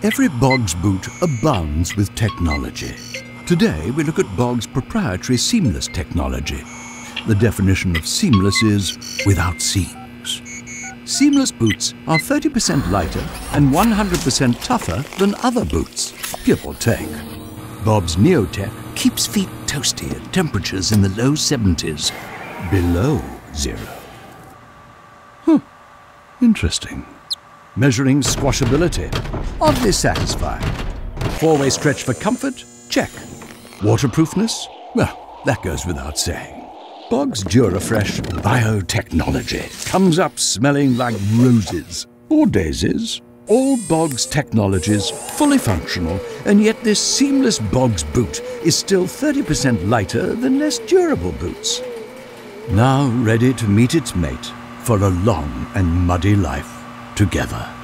Every Bogs boot abounds with technology. Today, we look at Bogs' proprietary seamless technology. The definition of seamless is without seams. Seamless boots are 30% lighter and 100% tougher than other boots, give or take. Bogs Neotech keeps feet toasty at temperatures in the low 70s, below zero. Interesting. Measuring squashability, oddly satisfying. Four-way stretch for comfort, check. Waterproofness, well, that goes without saying. Bogs Durafresh biotechnology comes up smelling like roses or daisies. All Bogs technologies fully functional, and yet this seamless Bogs boot is still 30% lighter than less durable boots. Now ready to meet its mate for a long and muddy life together.